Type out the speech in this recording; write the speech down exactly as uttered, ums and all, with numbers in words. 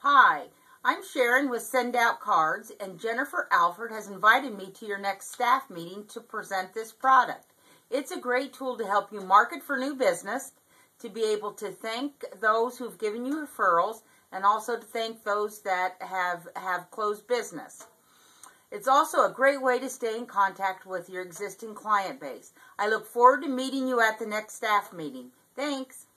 Hi, I'm Sharon with Send Out Cards, and Jennifer Alford has invited me to your next staff meeting to present this product. It's a great tool to help you market for new business, to be able to thank those who've given you referrals, and also to thank those that have, have closed business. It's also a great way to stay in contact with your existing client base. I look forward to meeting you at the next staff meeting. Thanks.